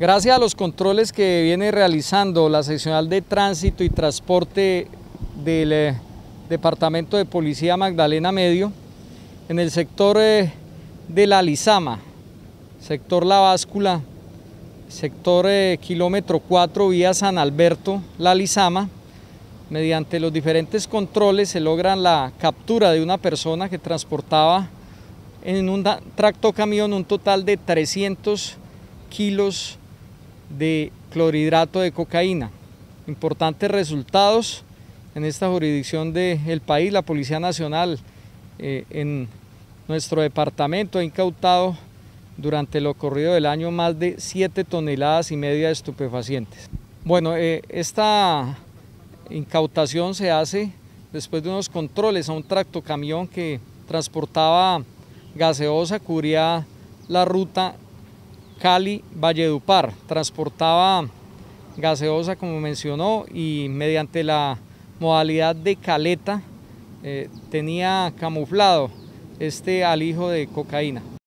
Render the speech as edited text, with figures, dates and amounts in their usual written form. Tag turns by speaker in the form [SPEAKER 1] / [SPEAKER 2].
[SPEAKER 1] Gracias a los controles que viene realizando la seccional de tránsito y transporte del Departamento de Policía Magdalena Medio, en el sector de la Lizama, sector La Báscula, sector kilómetro 4, vía San Alberto, La Lizama, mediante los diferentes controles se logra la captura de una persona que transportaba en un tractocamión un total de 300 kilos de clorhidrato de cocaína. Importantes resultados en esta jurisdicción del país. La Policía Nacional en nuestro departamento ha incautado durante lo corrido del año más de 7,5 toneladas de estupefacientes. Bueno, esta incautación se hace después de unos controles a un tractocamión que transportaba gaseosa, cubría la ruta Cali-Valledupar, transportaba gaseosa como mencionó y mediante la modalidad de caleta tenía camuflado este alijo de cocaína.